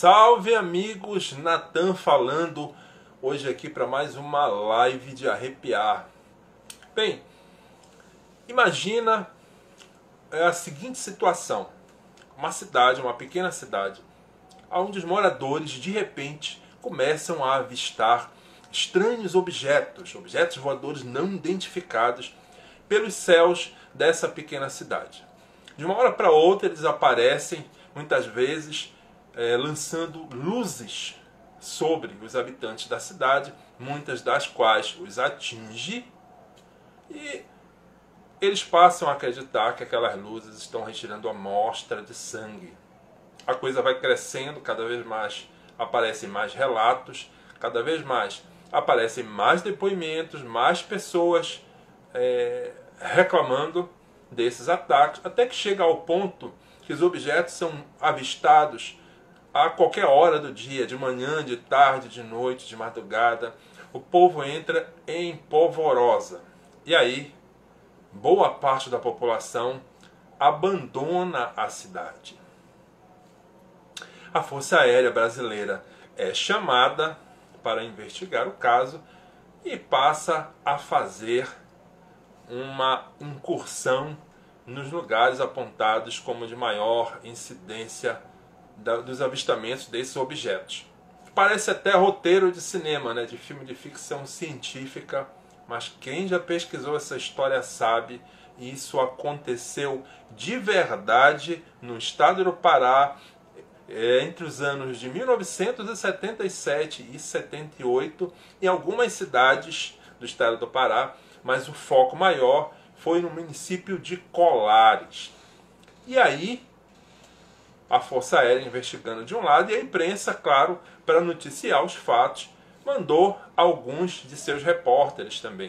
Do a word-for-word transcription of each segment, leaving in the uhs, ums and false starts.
Salve amigos, Natan falando hoje aqui para mais uma live de arrepiar. Bem, imagina a seguinte situação: uma cidade, uma pequena cidade, onde os moradores de repente começam a avistar estranhos objetos, objetos voadores não identificados pelos céus dessa pequena cidade. De uma hora para outra eles aparecem, muitas vezes, É, lançando luzes sobre os habitantes da cidade, muitas das quais os atinge, e eles passam a acreditar que aquelas luzes estão retirando amostra de sangue. A coisa vai crescendo, cada vez mais aparecem mais relatos, cada vez mais aparecem mais depoimentos, mais pessoas é, reclamando desses ataques, até que chega ao ponto que os objetos são avistados a qualquer hora do dia, de manhã, de tarde, de noite, de madrugada. O povo entra em polvorosa. E aí, boa parte da população abandona a cidade. A Força Aérea Brasileira é chamada para investigar o caso e passa a fazer uma incursão nos lugares apontados como de maior incidência dos avistamentos desses objetos. Parece até roteiro de cinema, né, de filme de ficção científica, mas quem já pesquisou essa história sabe, isso aconteceu de verdade no estado do Pará é, entre os anos de mil novecentos e setenta e sete e setenta e oito, em algumas cidades do estado do Pará, mas o foco maior foi no município de Colares. E aí a Força Aérea investigando de um lado, e a imprensa, claro, para noticiar os fatos, mandou alguns de seus repórteres também.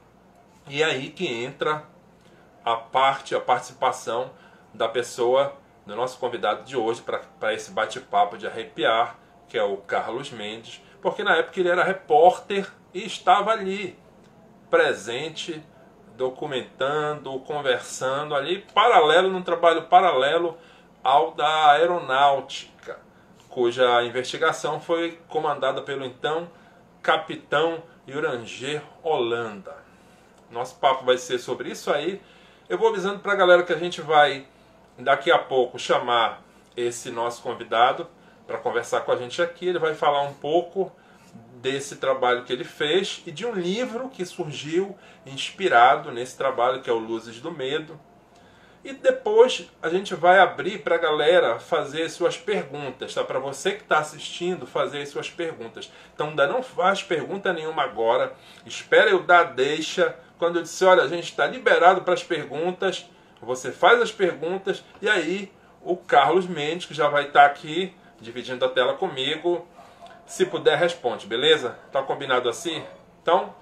E aí que entra a parte, a participação da pessoa, do nosso convidado de hoje, para esse bate-papo de arrepiar, que é o Carlos Mendes, porque na época ele era repórter e estava ali, presente, documentando, conversando ali, paralelo, num trabalho paralelo ao da aeronáutica, cuja investigação foi comandada pelo então capitão Uranger Holanda. Nosso papo vai ser sobre isso aí. Eu vou avisando para a galera que a gente vai daqui a pouco chamar esse nosso convidado para conversar com a gente aqui. Ele vai falar um pouco desse trabalho que ele fez e de um livro que surgiu inspirado nesse trabalho, que é o Luzes do Medo. E depois a gente vai abrir para a galera fazer suas perguntas, tá? Para você que está assistindo, fazer suas perguntas. Então ainda não faz pergunta nenhuma agora. Espera eu dar deixa. Quando eu disser, olha, a gente está liberado para as perguntas, você faz as perguntas e aí o Carlos Mendes, que já vai estar aqui dividindo a tela comigo, se puder responde, beleza? Tá combinado assim? Então,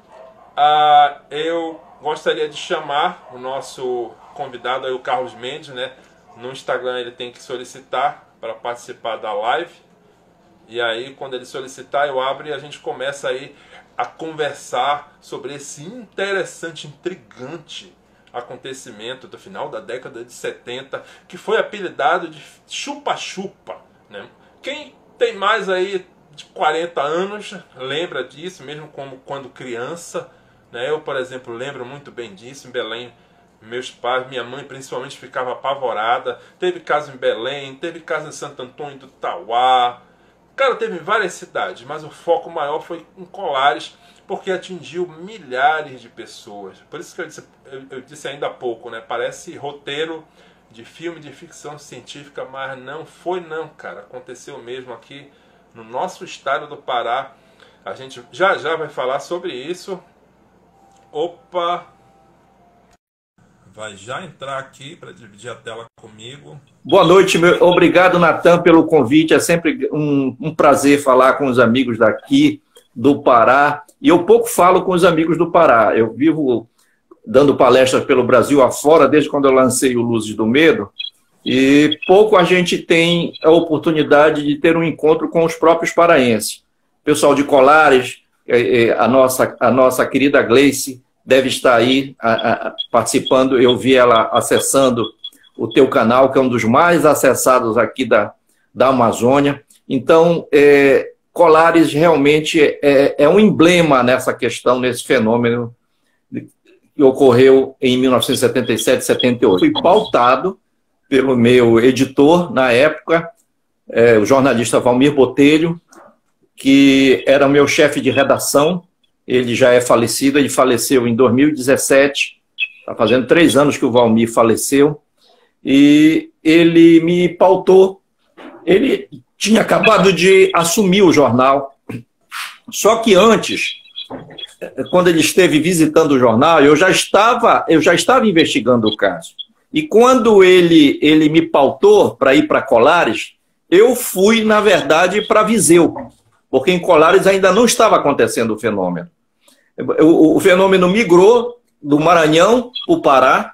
uh, eu gostaria de chamar o nosso convidado aí, o Carlos Mendes, né? No Instagram ele tem que solicitar para participar da live. E aí quando ele solicitar eu abro e a gente começa aí a conversar sobre esse interessante, intrigante acontecimento do final da década de setenta, que foi apelidado de chupa-chupa, né? Quem tem mais aí de quarenta anos lembra disso, mesmo como quando criança, né? Eu, por exemplo, lembro muito bem disso. Em Belém, meus pais, minha mãe principalmente, ficava apavorada. Teve caso em Belém, teve caso em Santo Antônio do Tauá. Cara, teve em várias cidades, mas o foco maior foi em Colares, porque atingiu milhares de pessoas. Por isso que eu disse, eu, eu disse ainda há pouco, né? Parece roteiro de filme de ficção científica, mas não foi não, cara. Aconteceu mesmo aqui no nosso estado do Pará. A gente já já vai falar sobre isso. Opa! Vai já entrar aqui para dividir a tela comigo. Boa noite, meu... obrigado, Natan, pelo convite. É sempre um, um prazer falar com os amigos daqui do Pará. E eu pouco falo com os amigos do Pará. Eu vivo dando palestras pelo Brasil afora, desde quando eu lancei o Luzes do Medo. E pouco a gente tem a oportunidade de ter um encontro com os próprios paraenses. Pessoal de Colares, a nossa, a nossa querida Gleice deve estar aí a, a, participando. Eu vi ela acessando o teu canal, que é um dos mais acessados aqui da, da Amazônia. Então, é, Colares realmente é, é um emblema nessa questão, nesse fenômeno que ocorreu em mil novecentos e setenta e sete, setenta e oito. Fui pautado pelo meu editor, na época, é, o jornalista Valmir Botelho, que era o meu chefe de redação. Ele já é falecido, ele faleceu em dois mil e dezessete, está fazendo três anos que o Valmir faleceu, e ele me pautou. Ele tinha acabado de assumir o jornal, só que antes, quando ele esteve visitando o jornal, eu já estava, eu já estava investigando o caso. E quando ele, ele me pautou para ir para Colares, eu fui, na verdade, para Viseu, porque em Colares ainda não estava acontecendo o fenômeno. O, o fenômeno migrou do Maranhão para o Pará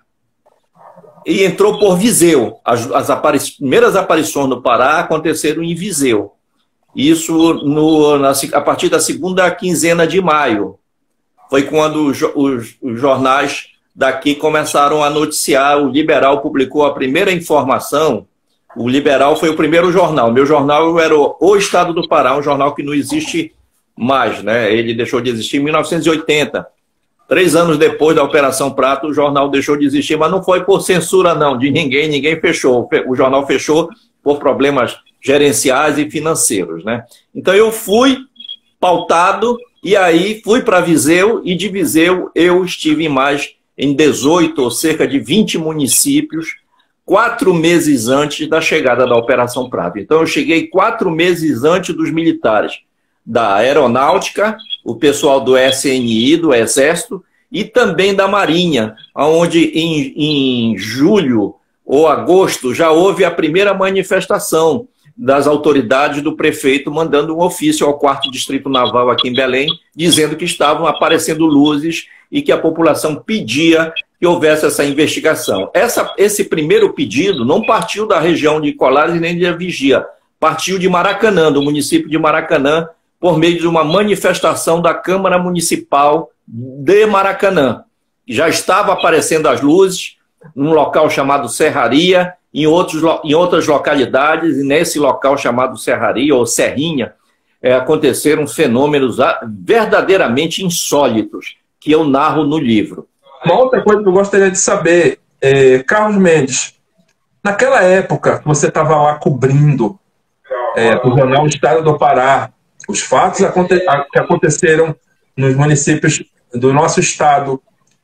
e entrou por Viseu. As, as apari primeiras aparições no Pará aconteceram em Viseu. Isso no, na, a partir da segunda quinzena de maio. Foi quando os, os, os jornais daqui começaram a noticiar. O Liberal publicou a primeira informação. O Liberal foi o primeiro jornal. Meu jornal era o, o Estado do Pará, um jornal que não existe mais, né? Ele deixou de existir em mil novecentos e oitenta. Três anos depois da Operação Prato, o jornal deixou de existir, mas não foi por censura, não, de ninguém, ninguém fechou. O jornal fechou por problemas gerenciais e financeiros, né? Então eu fui pautado e aí fui para Viseu, e de Viseu eu estive em mais, em dezoito ou cerca de vinte municípios, quatro meses antes da chegada da Operação Prato. Então eu cheguei quatro meses antes dos militares da Aeronáutica, o pessoal do S N I, do Exército, e também da Marinha, onde em, em julho ou agosto já houve a primeira manifestação das autoridades do prefeito mandando um ofício ao quarto Distrito Naval aqui em Belém, dizendo que estavam aparecendo luzes e que a população pedia que houvesse essa investigação. Essa, esse primeiro pedido não partiu da região de Colares nem de Vigia, partiu de Maracanã, do município de Maracanã, por meio de uma manifestação da Câmara Municipal de Maracanã. Já estava aparecendo as luzes num local chamado Serraria, em, outros, em outras localidades, e nesse local chamado Serraria ou Serrinha, é, aconteceram fenômenos verdadeiramente insólitos, que eu narro no livro. Uma outra coisa que eu gostaria de saber, é, Carlos Mendes, naquela época que você estava lá cobrindo é, o jornal Estado do Pará, os fatos que aconteceram nos municípios do nosso estado,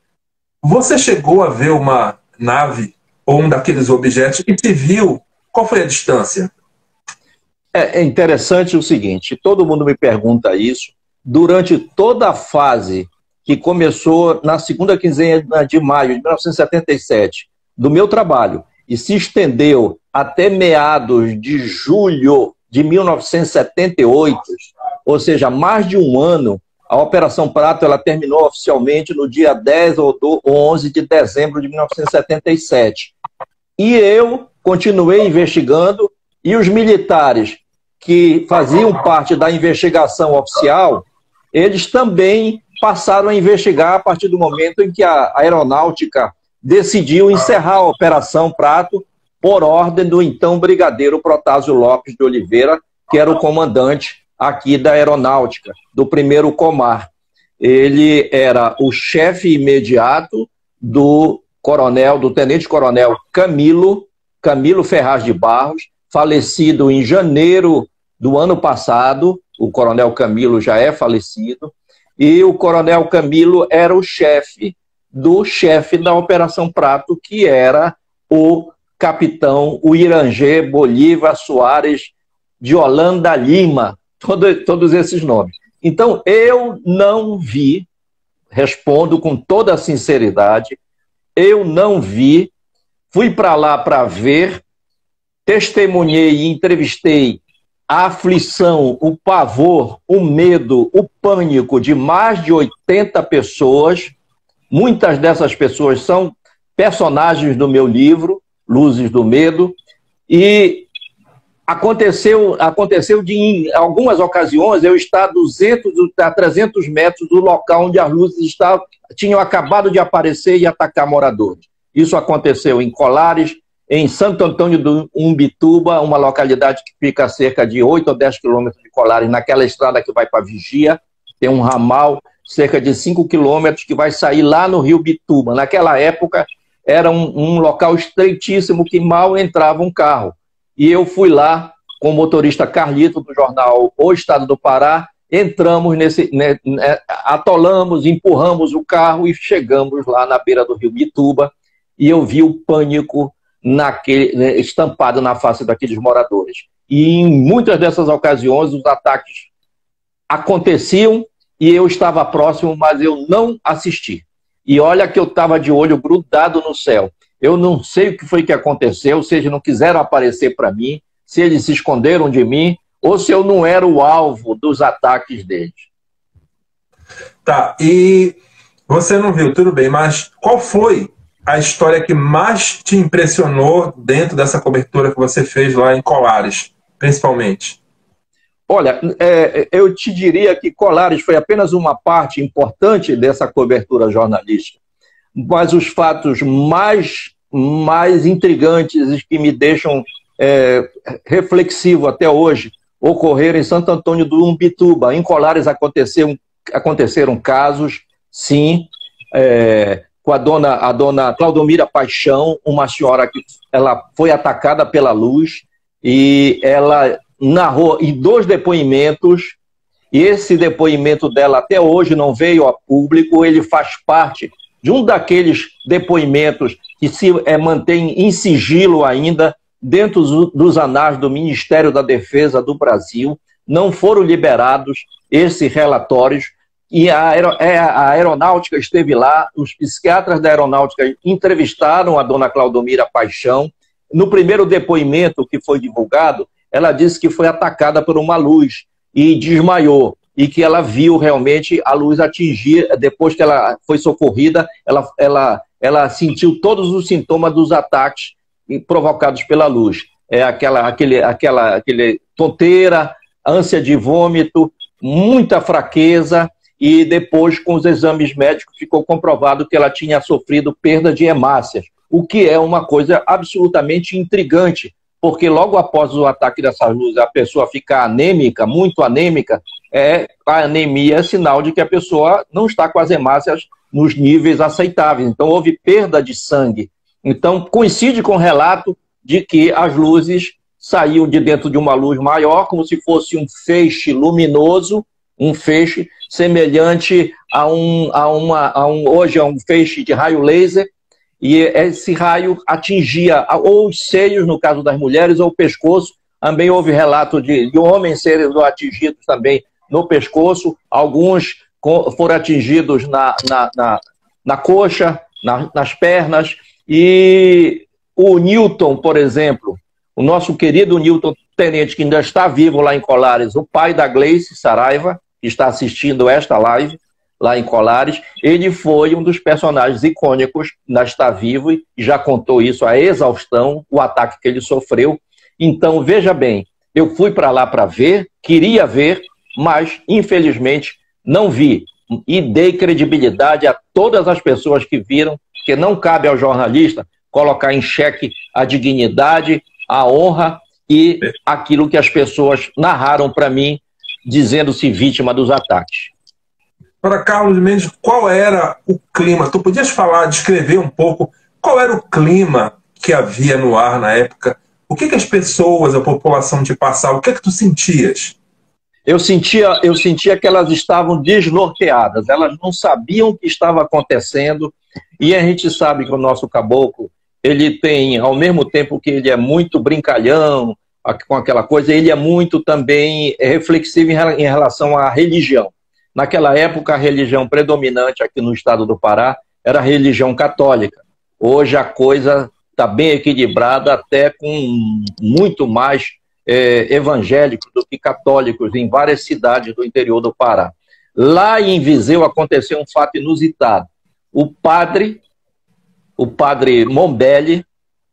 você chegou a ver uma nave ou um daqueles objetos e se viu? Qual foi a distância? É interessante o seguinte, todo mundo me pergunta isso, durante toda a fase que começou na segunda quinzena de maio de mil novecentos e setenta e sete, do meu trabalho, e se estendeu até meados de julho de mil novecentos e setenta e oito, ou seja, mais de um ano, a Operação Prato ela terminou oficialmente no dia dez ou onze de dezembro de mil novecentos e setenta e sete. E eu continuei investigando, e os militares que faziam parte da investigação oficial, eles também passaram a investigar a partir do momento em que a Aeronáutica decidiu encerrar a Operação Prato por ordem do então brigadeiro Protásio Lopes de Oliveira, que era o comandante aqui da Aeronáutica, do primeiro Comar. Ele era o chefe imediato do coronel, do tenente-coronel Camilo, Camilo Ferraz de Barros, falecido em janeiro do ano passado. O coronel Camilo já é falecido, e o coronel Camilo era o chefe do chefe da Operação Prato, que era o capitão Uirangê Bolívar Soares de Holanda Lima, todo, todos esses nomes. Então, eu não vi, respondo com toda a sinceridade, eu não vi, fui para lá para ver, testemunhei e entrevistei a aflição, o pavor, o medo, o pânico de mais de oitenta pessoas. Muitas dessas pessoas são personagens do meu livro, Luzes do Medo, e aconteceu, aconteceu de, em algumas ocasiões, eu estar a duzentos, a trezentos metros do local onde as luzes estavam, tinham acabado de aparecer e atacar moradores. Isso aconteceu em Colares, em Santo Antônio do Umbituba, uma localidade que fica a cerca de oito ou dez quilômetros de Colares, naquela estrada que vai para Vigia, tem um ramal, cerca de cinco quilômetros, que vai sair lá no Rio Bituba. Naquela época, era um, um local estreitíssimo que mal entrava um carro. E eu fui lá com o motorista Carlito, do jornal O Estado do Pará, entramos nesse, né, né, atolamos, empurramos o carro e chegamos lá na beira do Rio Bituba, e eu vi o pânico naquele, né, estampado na face daqueles moradores. E em muitas dessas ocasiões os ataques aconteciam e eu estava próximo, mas eu não assisti. E olha que eu estava de olho grudado no céu. Eu não sei o que foi que aconteceu, se eles não quiseram aparecer para mim, se eles se esconderam de mim, ou se eu não era o alvo dos ataques deles. Tá, e você não viu, tudo bem, mas qual foi a história que mais te impressionou dentro dessa cobertura que você fez lá em Colares, principalmente? Olha, é, eu te diria que Colares foi apenas uma parte importante dessa cobertura jornalística, mas os fatos mais, mais intrigantes e que me deixam é, reflexivo até hoje ocorreram em Santo Antônio do Umbituba. Em Colares aconteceram, aconteceram casos, sim, é, com a dona, a dona Claudomira Paixão, uma senhora que ela foi atacada pela luz e ela narrou em dois depoimentos, e esse depoimento dela até hoje não veio a público, ele faz parte de um daqueles depoimentos que se é, mantém em sigilo ainda dentro dos, dos anais do Ministério da Defesa do Brasil. Não foram liberados esses relatórios, e a, aer, a aeronáutica esteve lá, os psiquiatras da aeronáutica entrevistaram a dona Claudomira Paixão. No primeiro depoimento que foi divulgado, ela disse que foi atacada por uma luz e desmaiou, e que ela viu realmente a luz atingir, depois que ela foi socorrida, ela, ela, ela sentiu todos os sintomas dos ataques provocados pela luz. É aquela, aquele, aquela aquele tonteira, ânsia de vômito, muita fraqueza, e depois, com os exames médicos, ficou comprovado que ela tinha sofrido perda de hemácias, o que é uma coisa absolutamente intrigante, porque logo após o ataque dessas luzes a pessoa fica anêmica, muito anêmica, é, a anemia é sinal de que a pessoa não está com as hemácias nos níveis aceitáveis. Então houve perda de sangue. Então coincide com o relato de que as luzes saíam de dentro de uma luz maior, como se fosse um feixe luminoso, um feixe semelhante a um, a uma, a um hoje é um feixe de raio laser, e esse raio atingia ou os seios, no caso das mulheres, ou o pescoço. Também houve relato de, de homens sendo atingidos também no pescoço, alguns foram atingidos na, na, na, na coxa, na, nas pernas, e o Newton, por exemplo, o nosso querido Newton Tenente, que ainda está vivo lá em Colares, o pai da Gleice Saraiva, que está assistindo esta live, lá em Colares, ele foi um dos personagens icônicos, ainda está vivo e já contou isso a exaustão, o ataque que ele sofreu. Então, veja bem, eu fui para lá para ver, queria ver, mas, infelizmente, não vi. E dei credibilidade a todas as pessoas que viram, porque não cabe ao jornalista colocar em xeque a dignidade, a honra e aquilo que as pessoas narraram para mim, dizendo-se vítima dos ataques. Para Carlos Mendes, qual era o clima? Tu podias falar, descrever um pouco qual era o clima que havia no ar na época? O que, que as pessoas, a população te passavam? O que, que tu sentias? Eu sentia, eu sentia que elas estavam desnorteadas, elas não sabiam o que estava acontecendo, e a gente sabe que o nosso caboclo, ele tem, ao mesmo tempo que ele é muito brincalhão com aquela coisa, ele é muito também reflexivo em relação à religião. Naquela época, a religião predominante aqui no estado do Pará era a religião católica. Hoje a coisa está bem equilibrada, até com muito mais é, evangélicos do que católicos em várias cidades do interior do Pará. Lá em Viseu aconteceu um fato inusitado. O padre, o padre Mombelli,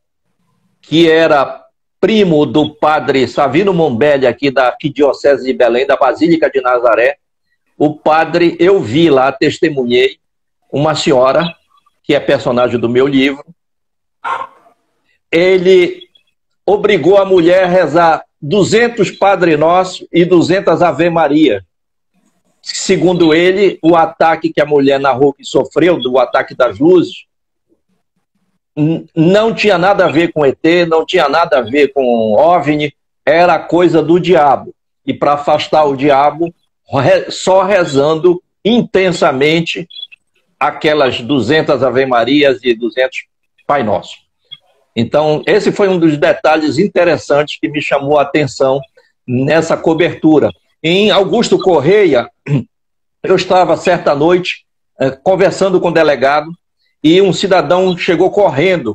que era primo do padre Savino Mombelli, aqui da Arquidiocese de Belém, da Basílica de Nazaré, o padre, eu vi lá, testemunhei, uma senhora, que é personagem do meu livro, ele obrigou a mulher a rezar duzentos Padre Nosso e duzentas Ave Maria. Segundo ele, o ataque que a mulher narrou que sofreu, do ataque das luzes, não tinha nada a ver com E T, não tinha nada a ver com OVNI, era coisa do diabo. E para afastar o diabo, só rezando intensamente aquelas duzentas Ave Marias e duzentos Pai Nosso. Então, esse foi um dos detalhes interessantes que me chamou a atenção nessa cobertura. Em Augusto Correia, eu estava certa noite eh, conversando com o delegado e um cidadão chegou correndo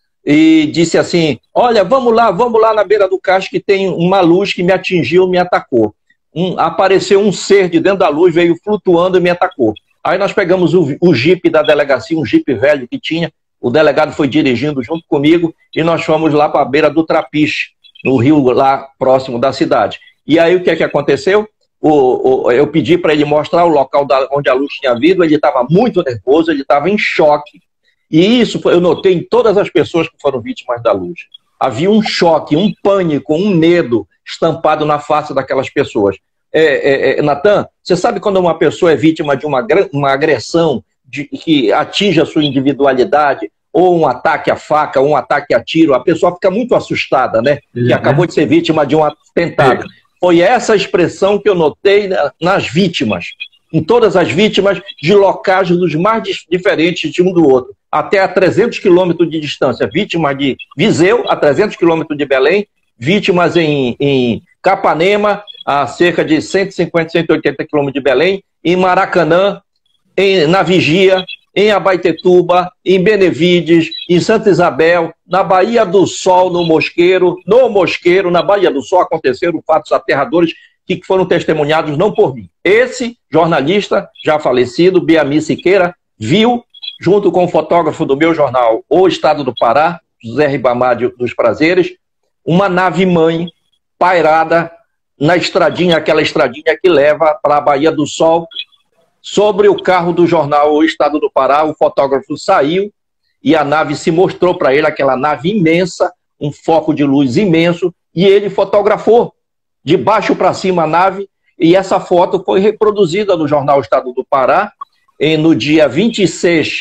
e disse assim: olha, vamos lá, vamos lá na beira do cais que tem uma luz que me atingiu, me atacou. Um, apareceu um ser de dentro da luz, veio flutuando e me atacou. Aí nós pegamos o, o jipe da delegacia, um jipe velho que tinha, o delegado foi dirigindo junto comigo e nós fomos lá para a beira do Trapiche, no rio lá próximo da cidade. E aí o que é que aconteceu? O, o, eu pedi para ele mostrar o local da, onde a luz tinha vindo, ele estava muito nervoso, ele estava em choque. E isso eu notei em todas as pessoas que foram vítimas da luz. Havia um choque, um pânico, um medo estampado na face daquelas pessoas. É, é, é, Natan, você sabe quando uma pessoa é vítima de uma, uma agressão de, que atinge a sua individualidade, ou um ataque à faca, ou um ataque a tiro, a pessoa fica muito assustada, né? Uhum. Que acabou de ser vítima de um atentado. Uhum. Foi essa expressão que eu notei nas vítimas, em todas as vítimas de locais dos mais diferentes de um do outro, até a trezentos quilômetros de distância, vítimas de Viseu, a trezentos quilômetros de Belém, vítimas em, em Capanema, a cerca de cento e cinquenta, cento e oitenta quilômetros de Belém, em Maracanã, em, na Vigia, em Abaetetuba, em Benevides, em Santa Isabel, na Baía do Sol, no Mosqueiro, no Mosqueiro, na Baía do Sol, aconteceram fatos aterradores que foram testemunhados não por mim. Esse jornalista, já falecido, Biami Siqueira, viu, junto com o fotógrafo do meu jornal, O Estado do Pará, José Ribamar dos Prazeres, uma nave-mãe pairada na estradinha, aquela estradinha que leva para a Baía do Sol. Sobre o carro do jornal O Estado do Pará, o fotógrafo saiu e a nave se mostrou para ele, aquela nave imensa, um foco de luz imenso, e ele fotografou de baixo para cima a nave, e essa foto foi reproduzida no jornal O Estado do Pará em, no dia vinte e seis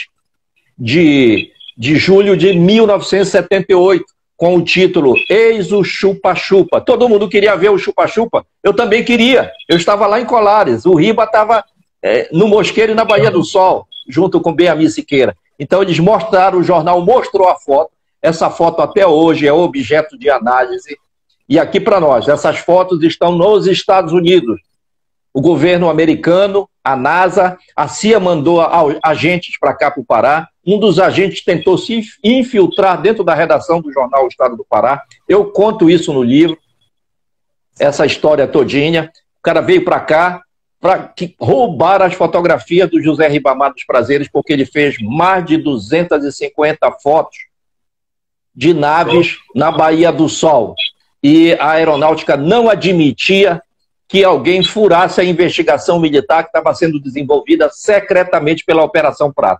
de, de julho de mil novecentos e setenta e oito, com o título Eis o Chupa-Chupa. Todo mundo queria ver o Chupa-Chupa, eu também queria, eu estava lá em Colares, o Riba estava É, no Mosqueiro e na Baía do Sol, junto com Biami Siqueira. Então eles mostraram, o jornal mostrou a foto, essa foto até hoje é objeto de análise, e aqui para nós, essas fotos estão nos Estados Unidos. O governo americano, a NASA, a C I A mandou agentes para cá para o Pará, um dos agentes tentou se infiltrar dentro da redação do jornal O Estado do Pará, eu conto isso no livro, essa história todinha, o cara veio para cá, para roubar as fotografias do José Ribamar dos Prazeres, porque ele fez mais de duzentas e cinquenta fotos de naves na Baía do Sol. E a aeronáutica não admitia que alguém furasse a investigação militar que estava sendo desenvolvida secretamente pela Operação Prato.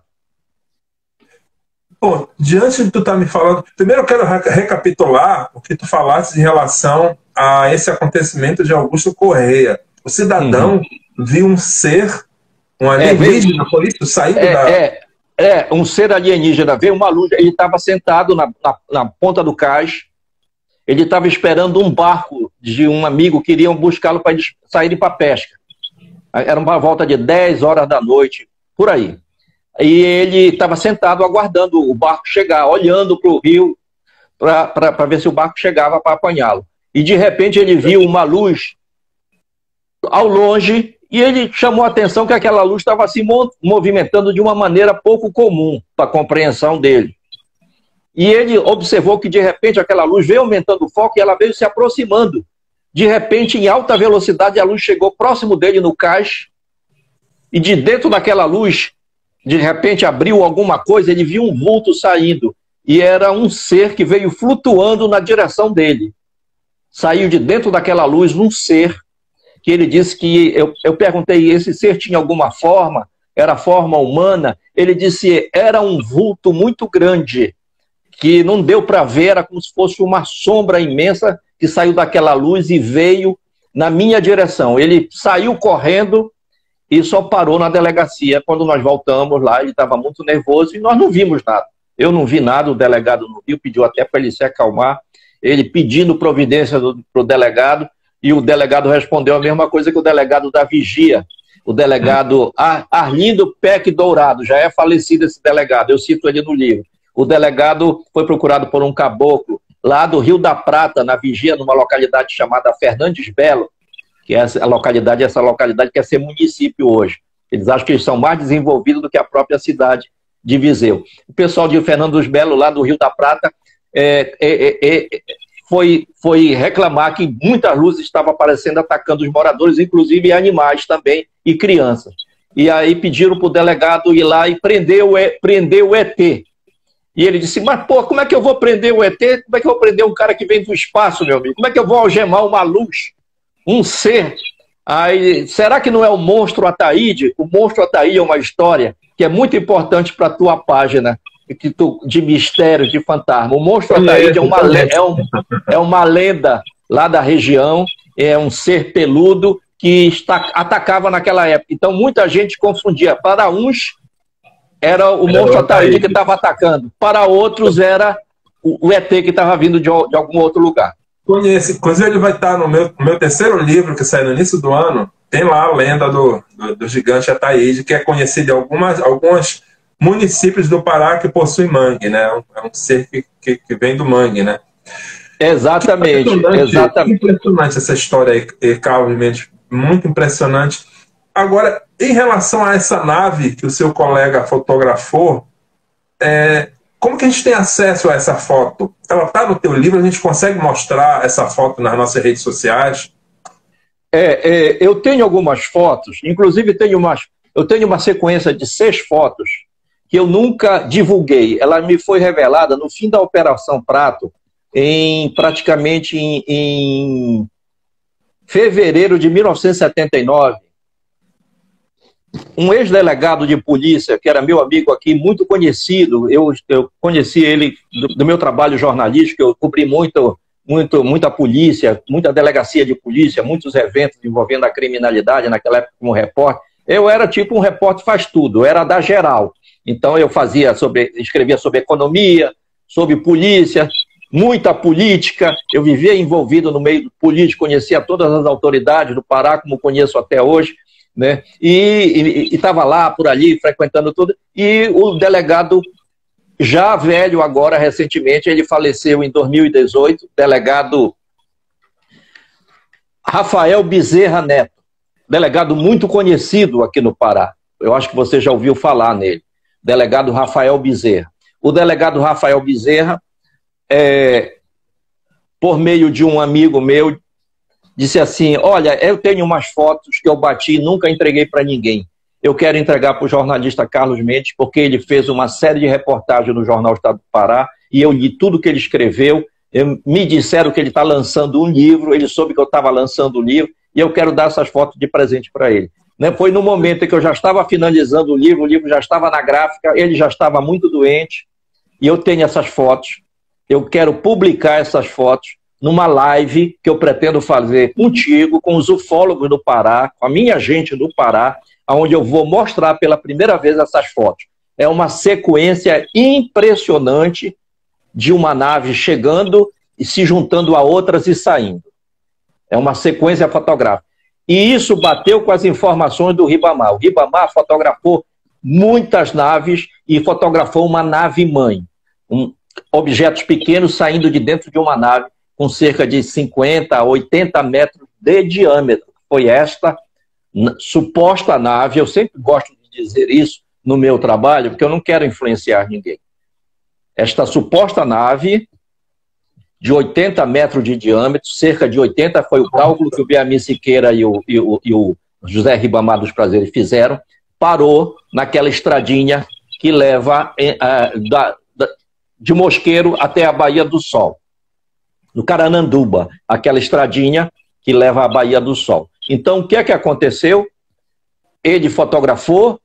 Bom, diante do que tu está me falando, primeiro eu quero recapitular o que tu falaste em relação a esse acontecimento de Augusto Correia. O cidadão uhum. viu um ser, um alienígena, é, foi isso? Saindo é, da... É, é, um ser alienígena, veio uma luz, ele estava sentado na, na, na ponta do cais, ele estava esperando um barco de um amigo que iriam buscá-lo para eles saírem para pesca. Era uma volta de dez horas da noite, por aí. E ele estava sentado aguardando o barco chegar, olhando para o rio, para ver se o barco chegava para apanhá-lo. E de repente ele viu uma luz ao longe, e ele chamou a atenção que aquela luz estava se movimentando de uma maneira pouco comum para a compreensão dele. E ele observou que de repente aquela luz veio aumentando o foco e ela veio se aproximando. De repente, em alta velocidade, a luz chegou próximo dele no cais, e de dentro daquela luz, de repente abriu alguma coisa, ele viu um vulto saindo, e era um ser que veio flutuando na direção dele. Saiu de dentro daquela luz um ser que ele disse que, eu, eu perguntei, esse ser tinha alguma forma? Era forma humana? Ele disse, era um vulto muito grande, que não deu para ver, era como se fosse uma sombra imensa que saiu daquela luz e veio na minha direção. Ele saiu correndo e só parou na delegacia. Quando nós voltamos lá, ele estava muito nervoso e nós não vimos nada. Eu não vi nada, o delegado não viu, pediu até para ele se acalmar, ele pedindo providência para o delegado, e o delegado respondeu a mesma coisa que o delegado da Vigia, o delegado Ar Arlindo Peck Dourado, já é falecido esse delegado, eu cito ele no livro. O delegado foi procurado por um caboclo lá do Rio da Prata, na Vigia, numa localidade chamada Fernandes Belo, que é essa localidade, essa localidade quer ser município hoje. Eles acham que eles são mais desenvolvidos do que a própria cidade de Viseu. O pessoal de Fernandes Belo, lá do Rio da Prata, é, é, é, é, foi, foi reclamar que muitas luzes estavam aparecendo, atacando os moradores, inclusive animais também, e crianças. E aí pediram para o delegado ir lá e prender o, prender o E T. E ele disse, mas pô, como é que eu vou prender o E T? Como é que eu vou prender um cara que vem do espaço, meu amigo? Como é que eu vou algemar uma luz? Um ser? Aí, será que não é o monstro Ataíde? O monstro Ataíde é uma história que é muito importante para a tua página que tu, de mistério, de fantasma. O monstro Ataíde é uma, é, um, é uma lenda lá da região, é um ser peludo que está, atacava naquela época. Então muita gente confundia. Para uns era o monstro era Ataíde que estava atacando, para outros era o, o E T que estava vindo de, de algum outro lugar. Conheço. Inclusive ele vai estar no meu, no meu terceiro livro, que sai no início do ano. Tem lá a lenda do, do, do gigante Ataíde, que é conhecido em algumas, alguns municípios do Pará que possuem mangue, né? É um ser que, que, que vem do mangue, né? Exatamente. Que impressionante, exatamente. impressionante essa história aí, Carlos Mendes. Muito impressionante. Agora, em relação a essa nave que o seu colega fotografou, é, como que a gente tem acesso a essa foto? Ela está no teu livro, a gente consegue mostrar essa foto nas nossas redes sociais? É, é, eu tenho algumas fotos, inclusive tenho umas, eu tenho uma sequência de seis fotos que eu nunca divulguei. Ela me foi revelada no fim da Operação Prato, em, praticamente em, em fevereiro de mil novecentos e setenta e nove. Um ex-delegado de polícia, que era meu amigo aqui, muito conhecido, eu, eu conheci ele do, do meu trabalho jornalístico, eu cobri muito... Muito, muita polícia, muita delegacia de polícia, muitos eventos envolvendo a criminalidade naquela época como repórter. Eu era tipo um repórter faz tudo, eu era da geral. Então eu fazia sobre, escrevia sobre economia, sobre polícia, muita política. Eu vivia envolvido no meio político, conhecia todas as autoridades do Pará, como conheço até hoje, né? E estava lá, por ali, frequentando tudo. E o delegado, já velho agora, recentemente, ele faleceu em dois mil e dezoito, delegado Rafael Bezerra Neto, delegado muito conhecido aqui no Pará. Eu acho que você já ouviu falar nele. Delegado Rafael Bezerra. O delegado Rafael Bezerra, é, por meio de um amigo meu, disse assim, olha, eu tenho umas fotos que eu bati e nunca entreguei para ninguém. Eu quero entregar para o jornalista Carlos Mendes, porque ele fez uma série de reportagens no Jornal Estado do Pará, e eu li tudo que ele escreveu. Eu, me disseram que ele está lançando um livro, ele soube que eu estava lançando um livro, e eu quero dar essas fotos de presente para ele. Né? Foi no momento em que eu já estava finalizando o livro, o livro já estava na gráfica, ele já estava muito doente, e eu tenho essas fotos. Eu quero publicar essas fotos numa live que eu pretendo fazer contigo, com os ufólogos do Pará, com a minha gente do Pará, onde eu vou mostrar pela primeira vez essas fotos. É uma sequência impressionante de uma nave chegando e se juntando a outras e saindo. É uma sequência fotográfica. E isso bateu com as informações do Ribamar. O Ribamar fotografou muitas naves e fotografou uma nave-mãe. Um, objetos pequenos saindo de dentro de uma nave com cerca de cinquenta a oitenta metros de diâmetro. Foi esta suposta nave, eu sempre gosto de dizer isso no meu trabalho, porque eu não quero influenciar ninguém. Esta suposta nave, de oitenta metros de diâmetro, cerca de oitenta foi o cálculo que o Beamir Siqueira e o, e, o, e o José Ribamar dos Prazeres fizeram, parou naquela estradinha que leva uh, da, da, de Mosqueiro até a Baía do Sol, no Carananduba, aquela estradinha que leva à Baía do Sol. Então, o que é que aconteceu? Ele fotografou,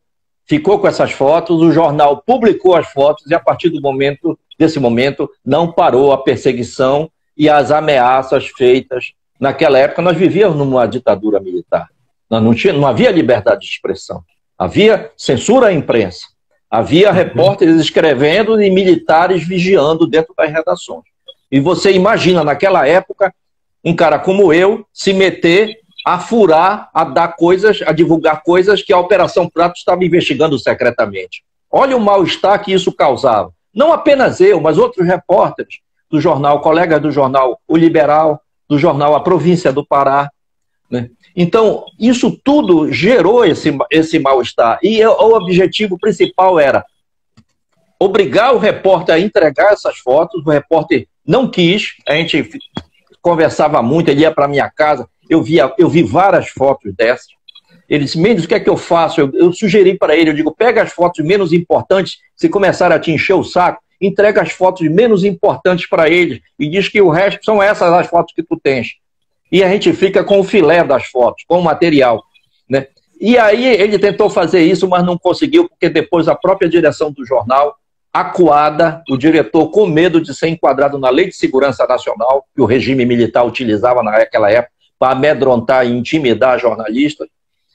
ficou com essas fotos, o jornal publicou as fotos e a partir do momento, desse momento não parou a perseguição e as ameaças feitas. Naquela época nós vivíamos numa ditadura militar, não, tinha, não havia liberdade de expressão, havia censura à imprensa, havia repórteres escrevendo e militares vigiando dentro das redações. E você imagina, naquela época, um cara como eu se meter a furar, a dar coisas, a divulgar coisas que a Operação Prato estava investigando secretamente. Olha o mal-estar que isso causava. Não apenas eu, mas outros repórteres do jornal, colegas do jornal O Liberal, do jornal A Província do Pará, né? Então, isso tudo gerou esse, esse mal-estar. E eu, o objetivo principal era obrigar o repórter a entregar essas fotos. O repórter não quis, a gente conversava muito, ele ia para minha casa, eu, via, eu vi várias fotos dessas. Ele disse, Mendes, o que é que eu faço? Eu, eu sugeri para ele, eu digo, pega as fotos menos importantes, se começarem a te encher o saco, entrega as fotos menos importantes para eles e diz que o resto são essas as fotos que tu tens. E a gente fica com o filé das fotos, com o material, né? E aí ele tentou fazer isso, mas não conseguiu, porque depois a própria direção do jornal, acuada, o diretor com medo de ser enquadrado na Lei de Segurança Nacional, que o regime militar utilizava naquela época para amedrontar e intimidar jornalistas,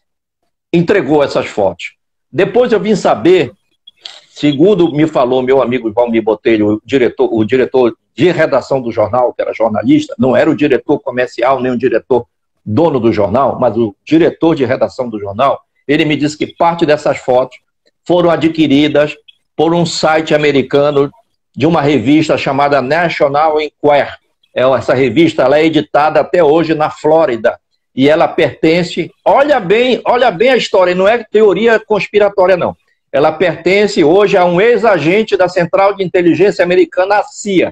entregou essas fotos. Depois eu vim saber, segundo me falou meu amigo Valmir Botelho, o diretor, o diretor de redação do jornal, que era jornalista, não era o diretor comercial, nem o diretor dono do jornal, mas o diretor de redação do jornal, ele me disse que parte dessas fotos foram adquiridas por um site americano de uma revista chamada National Enquirer. Essa revista ela é editada até hoje na Flórida e ela pertence, olha bem, olha bem a história, não é teoria conspiratória não, ela pertence hoje a um ex-agente da Central de Inteligência Americana, a C I A.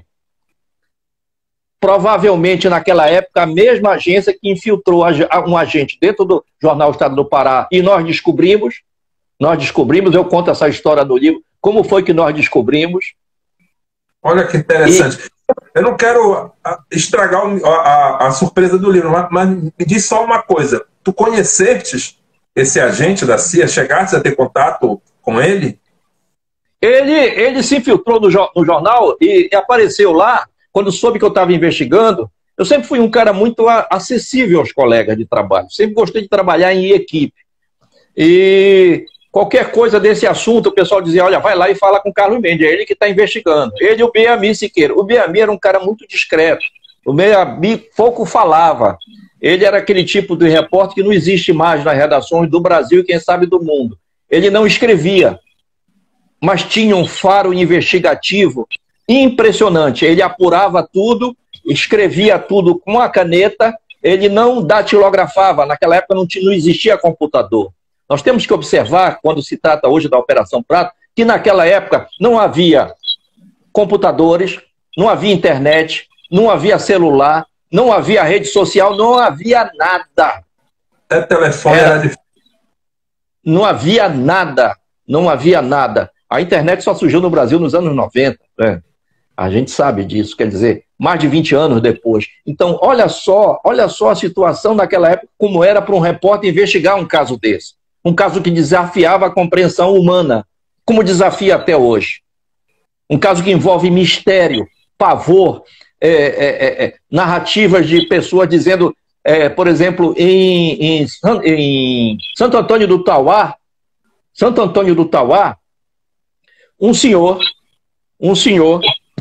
Provavelmente naquela época a mesma agência que infiltrou um agente dentro do jornal Estado do Pará e nós descobrimos, nós descobrimos, eu conto essa história no livro, como foi que nós descobrimos. Olha que interessante. E... Eu não quero estragar a, a, a surpresa do livro, mas, mas me diz só uma coisa. Tu conhecestes esse agente da C I A? Chegaste a ter contato com ele? Ele, ele se infiltrou no, no jornal e, e apareceu lá. Quando soube que eu estava investigando, eu sempre fui um cara muito acessível aos colegas de trabalho. Sempre gostei de trabalhar em equipe. E qualquer coisa desse assunto, o pessoal dizia, olha, vai lá e fala com o Carlos Mendes, é ele que está investigando. Ele e o Beami Siqueira. O Beami era um cara muito discreto. O Beami pouco falava. Ele era aquele tipo de repórter que não existe mais nas redações do Brasil e quem sabe do mundo. Ele não escrevia, mas tinha um faro investigativo impressionante. Ele apurava tudo, escrevia tudo com a caneta, ele não datilografava. Naquela época não, não existia computador. Nós temos que observar, quando se trata hoje da Operação Prato, que naquela época não havia computadores, não havia internet, não havia celular, não havia rede social, não havia nada. Até telefone era difícil. Não havia nada, não havia nada. A internet só surgiu no Brasil nos anos noventa, né? A gente sabe disso, quer dizer, mais de vinte anos depois. Então, olha só, olha só a situação naquela época, como era para um repórter investigar um caso desse. Um caso que desafiava a compreensão humana, como desafia até hoje. Um caso que envolve mistério, pavor, é, é, é, narrativas de pessoas dizendo, é, por exemplo, em, em, em Santo Antônio do Tauá, Santo Antônio do Tauá, um senhor, um senhor,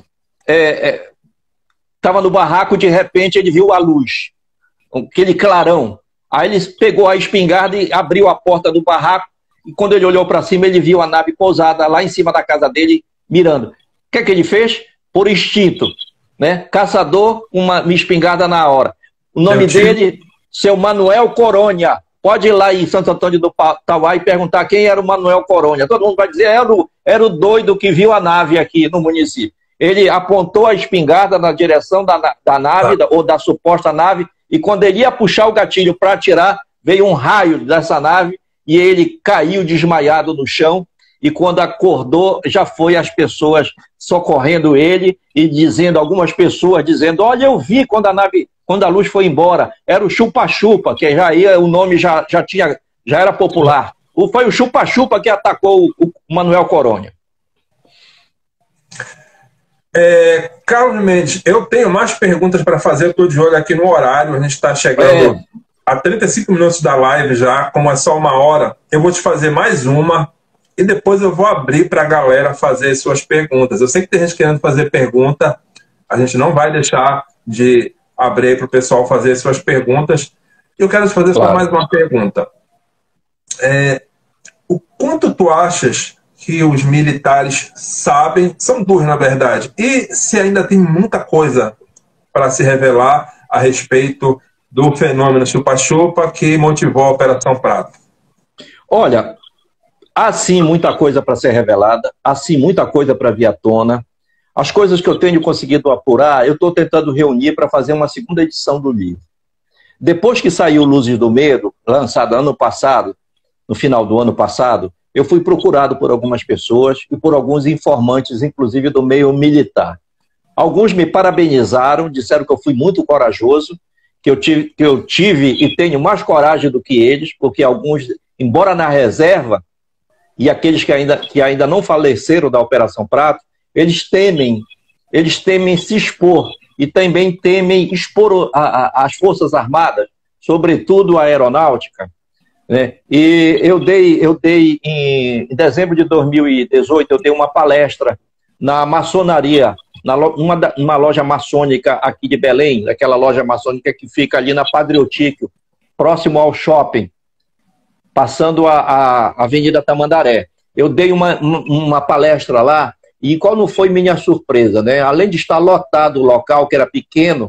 estava é, é, no barraco, de repente ele viu a luz, aquele clarão. Aí ele pegou a espingarda e abriu a porta do barraco, e quando ele olhou para cima, ele viu a nave pousada lá em cima da casa dele, mirando. O que é que ele fez? Por instinto, né? Caçador, uma, uma espingarda na hora. O nome dele, seu Manuel Coronha. Pode ir lá em Santo Antônio do Tauá e perguntar quem era o Manuel Coronha. Todo mundo vai dizer, era o, era o doido que viu a nave aqui no município. Ele apontou a espingarda na direção da, da nave, tá. ou da suposta nave, e quando ele ia puxar o gatilho para atirar, veio um raio dessa nave e ele caiu desmaiado no chão. E quando acordou, já foi as pessoas socorrendo ele e dizendo, algumas pessoas dizendo, olha, eu vi quando a nave, quando a luz foi embora, era o chupa-chupa, que já ia, o nome já, já, tinha, já era popular. ou foi o chupa-chupa que atacou o Manuel Coronha? É, Carlos Mendes, eu tenho mais perguntas para fazer, eu estou de olho aqui no horário, a gente está chegando é. a trinta e cinco minutos da live já, como é só uma hora, eu vou te fazer mais uma e depois eu vou abrir para a galera fazer suas perguntas. Eu sei que tem gente querendo fazer pergunta, a gente não vai deixar de abrir para o pessoal fazer suas perguntas. Eu quero te fazer claro. só mais uma pergunta. É, o quanto tu achas que os militares sabem, são duas na verdade, e se ainda tem muita coisa para se revelar a respeito do fenômeno chupa-chupa que motivou a Operação Prato? Olha, há sim muita coisa para ser revelada, há sim muita coisa para vir à tona. As coisas que eu tenho conseguido apurar, eu estou tentando reunir para fazer uma segunda edição do livro. Depois que saiu Luzes do Medo, lançado ano passado, no final do ano passado, eu fui procurado por algumas pessoas e por alguns informantes, inclusive do meio militar. Alguns me parabenizaram, disseram que eu fui muito corajoso, que eu tive, que eu tive e tenho mais coragem do que eles, porque alguns, embora na reserva, e aqueles que ainda, que ainda não faleceram da Operação Prato, eles temem, eles temem se expor e também temem expor a, a, as Forças Armadas, sobretudo a aeronáutica. Né? E eu dei, eu dei em, em dezembro de dois mil e dezoito, eu dei uma palestra na maçonaria, na lo, uma, uma loja maçônica aqui de Belém, aquela loja maçônica que fica ali na Padre Eutíquio, próximo ao shopping, passando a, a Avenida Tamandaré. Eu dei uma, uma palestra lá, e qual não foi minha surpresa, né? Além de estar lotado o local, que era pequeno,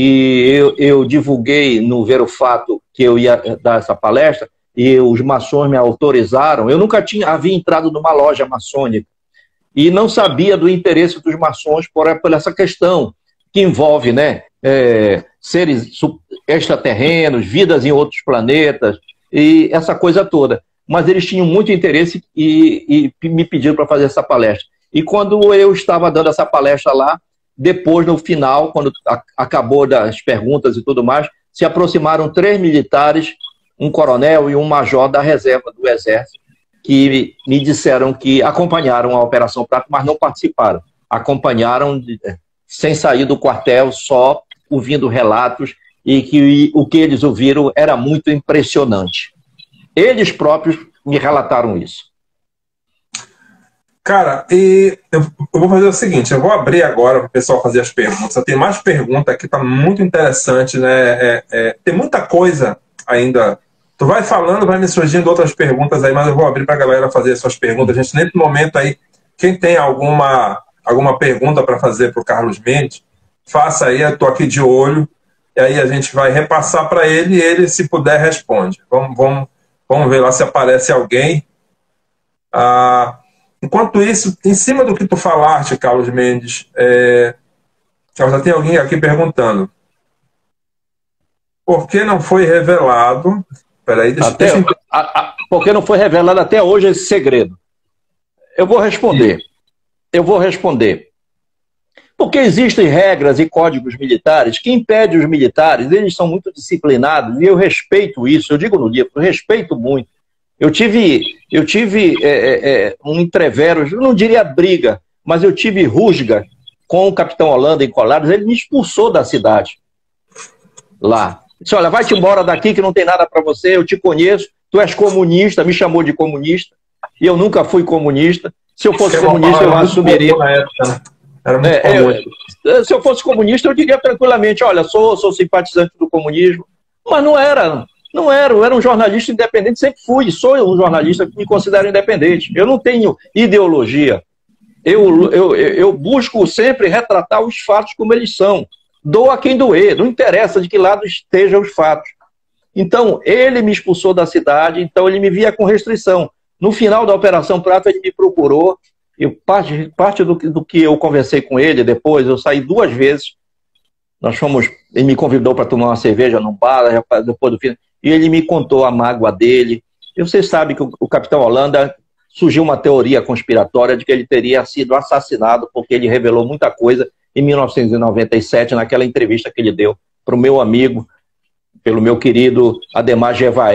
e eu, eu divulguei no Ver o Fato que eu ia dar essa palestra, e os maçons me autorizaram. Eu nunca tinha, havia entrado numa loja maçônica e não sabia do interesse dos maçons por, por essa questão que envolve, né, é, seres extraterrenos, vidas em outros planetas e essa coisa toda. Mas eles tinham muito interesse e, e me pediram para fazer essa palestra. E quando eu estava dando essa palestra lá, depois, no final, quando acabou das perguntas e tudo mais, se aproximaram três militares, um coronel e um major da reserva do Exército, que me disseram que acompanharam a Operação Prato, mas não participaram. Acompanharam de, sem sair do quartel, só ouvindo relatos, e que o que eles ouviram era muito impressionante. Eles próprios me relataram isso. Cara, e eu, eu vou fazer o seguinte, eu vou abrir agora para o pessoal fazer as perguntas. Tem mais perguntas aqui, tá muito interessante, né? É, é, tem muita coisa ainda. Tu vai falando, vai me surgindo outras perguntas aí, mas eu vou abrir para a galera fazer as suas perguntas. A gente, nesse momento aí, quem tem alguma, alguma pergunta para fazer para o Carlos Mendes, faça aí, eu estou aqui de olho, e aí a gente vai repassar para ele e ele, se puder, responde. Vamos, vamos, vamos ver lá se aparece alguém. Ah... Enquanto isso, em cima do que tu falaste, Carlos Mendes, é... já tem alguém aqui perguntando. Por que não foi revelado... Peraí, deixa, até, deixa eu... a, a, por que não foi revelado até hoje esse segredo? Eu vou responder. Sim. Eu vou responder. Porque existem regras e códigos militares que impedem os militares, eles são muito disciplinados, e eu respeito isso, eu digo no livro, eu respeito muito. Eu tive, eu tive é, é, um entrevero, eu não diria briga, mas eu tive rusga com o capitão Holanda em Colares. Ele me expulsou da cidade lá. Disse, olha, vai-te embora daqui que não tem nada para você, eu te conheço, tu és comunista, me chamou de comunista, e eu nunca fui comunista. Se eu fosse comunista, eu assumiria. Era muito é, eu, se eu fosse comunista, eu diria tranquilamente, olha, sou, sou simpatizante do comunismo, mas não era... Não era, eu era um jornalista independente, sempre fui, sou um jornalista que me considero independente. Eu não tenho ideologia. Eu, eu, eu busco sempre retratar os fatos como eles são. Doa quem doer, não interessa de que lado estejam os fatos. Então, ele me expulsou da cidade, então ele me via com restrição. No final da Operação Prato, ele me procurou. Eu, parte parte do, do que eu conversei com ele depois, eu saí duas vezes. Nós fomos, ele me convidou para tomar uma cerveja num bar, depois do fim. E ele me contou a mágoa dele. E vocês sabem que o, o capitão Holanda, surgiu uma teoria conspiratória de que ele teria sido assassinado porque ele revelou muita coisa em mil novecentos e noventa e sete, naquela entrevista que ele deu para o meu amigo, pelo meu querido Ademar Jevaer,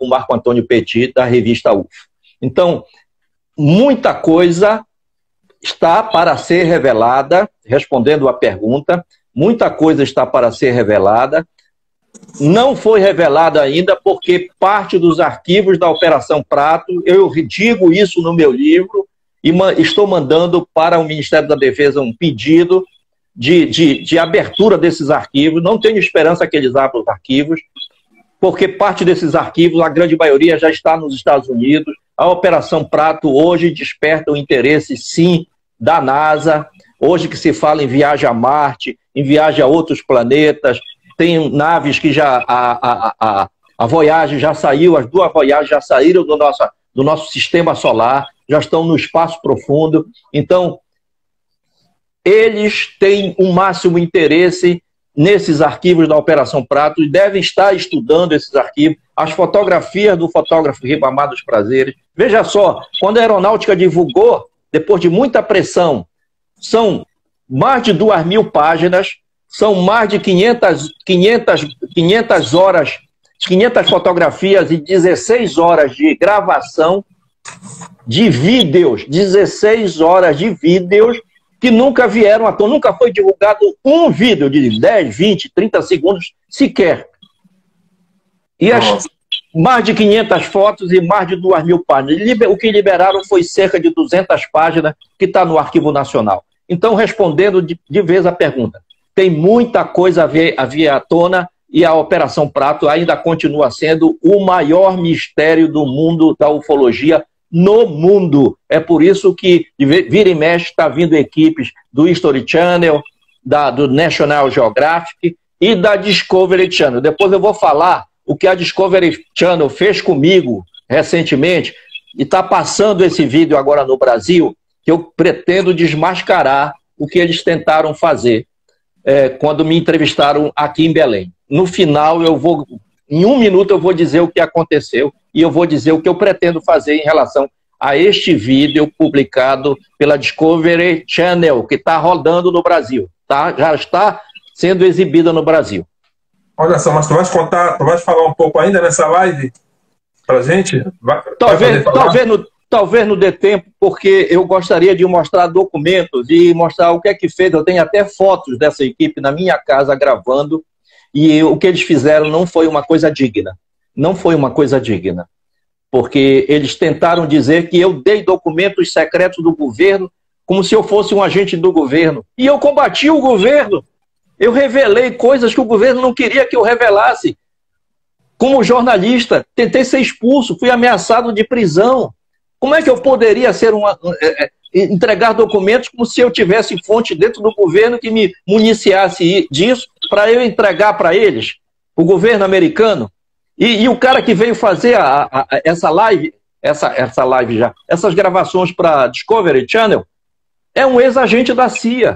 o Marco Antônio Petit, da revista U F. Então, muita coisa está para ser revelada, respondendo à pergunta, muita coisa está para ser revelada. Não foi revelada ainda porque parte dos arquivos da Operação Prato, eu digo isso no meu livro, e estou mandando para o Ministério da Defesa um pedido de, de, de abertura desses arquivos. Não tenho esperança que eles abram os arquivos, porque parte desses arquivos, a grande maioria, já está nos Estados Unidos. A Operação Prato hoje desperta o interesse, sim, da NASA. Hoje que se fala em viagem a Marte, em viagem a outros planetas, tem naves que já, a, a, a, a Voyager já saiu, as duas Voyager já saíram do nosso, do nosso sistema solar, já estão no espaço profundo. Então, eles têm o máximo interesse nesses arquivos da Operação Prato e devem estar estudando esses arquivos, as fotografias do fotógrafo Ribamar dos Prazeres. Veja só, quando a Aeronáutica divulgou, depois de muita pressão, são mais de duas mil páginas, são mais de quinhentas, quinhentas, quinhentas horas, quinhentas fotografias e dezesseis horas de gravação de vídeos, dezesseis horas de vídeos que nunca vieram à tona, nunca foi divulgado um vídeo de dez, vinte, trinta segundos sequer. E as mais de quinhentas fotos e mais de duas mil páginas. O que liberaram foi cerca de duzentas páginas que está no Arquivo Nacional. Então, respondendo de, de vez a pergunta, tem muita coisa a vir, a vir à tona e a Operação Prato ainda continua sendo o maior mistério do mundo da ufologia no mundo. É por isso que vira e mexe está vindo equipes do History Channel, da, do National Geographic e da Discovery Channel. Depois eu vou falar o que a Discovery Channel fez comigo recentemente e está passando esse vídeo agora no Brasil, que eu pretendo desmascarar o que eles tentaram fazer é, quando me entrevistaram aqui em Belém. No final, eu vou, em um minuto eu vou dizer o que aconteceu e eu vou dizer o que eu pretendo fazer em relação a este vídeo publicado pela Discovery Channel, que está rodando no Brasil, tá? Já está sendo exibida no Brasil. Olha só, mas tu vais contar, tu vais falar um pouco ainda nessa live pra gente? Vai, talvez, vai talvez, no, talvez não dê tempo, porque eu gostaria de mostrar documentos e mostrar o que é que fez. Eu tenho até fotos dessa equipe na minha casa gravando, e o que eles fizeram não foi uma coisa digna. Não foi uma coisa digna. Porque eles tentaram dizer que eu dei documentos secretos do governo como se eu fosse um agente do governo. E eu combati o governo. Eu revelei coisas que o governo não queria que eu revelasse. Como jornalista, tentei ser expulso, fui ameaçado de prisão. Como é que eu poderia ser uma, é, entregar documentos como se eu tivesse fonte dentro do governo que me municiasse disso para eu entregar para eles, o governo americano? E, e o cara que veio fazer a, a, a, essa live, essa, essa live já, essas gravações para Discovery Channel, é um ex-agente da C I A.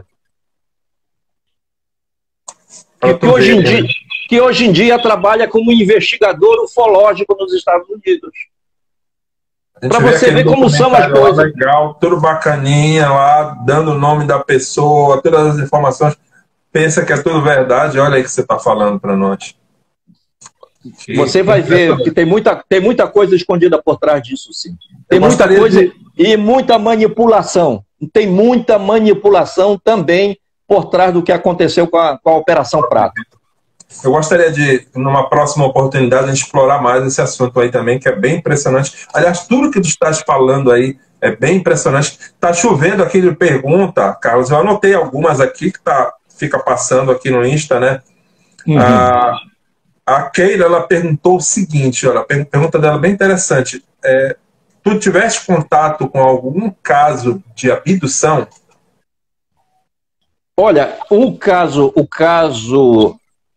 Que, que, hoje em dia, que hoje em dia trabalha como investigador ufológico nos Estados Unidos. Para você ver como são as coisas. Legal, tudo bacaninha lá, dando o nome da pessoa, todas as informações. Pensa que é tudo verdade, olha aí que você está falando para nós. Você vai ver que tem muita, tem muita coisa escondida por trás disso, sim. Tem muita coisa de... e muita manipulação. Tem muita manipulação também por trás do que aconteceu com a, com a Operação Prato. Eu gostaria de, numa próxima oportunidade, a gente explorar mais esse assunto aí também, que é bem impressionante. Aliás, tudo que tu estás falando aí é bem impressionante. Tá chovendo aqui de pergunta, Carlos. Eu anotei algumas aqui que tá, fica passando aqui no Insta, né? Uhum. A, a Keila, ela perguntou o seguinte, olha, a pergunta dela é bem interessante. É, tu tiveste contato com algum caso de abdução? Olha, o caso, o caso,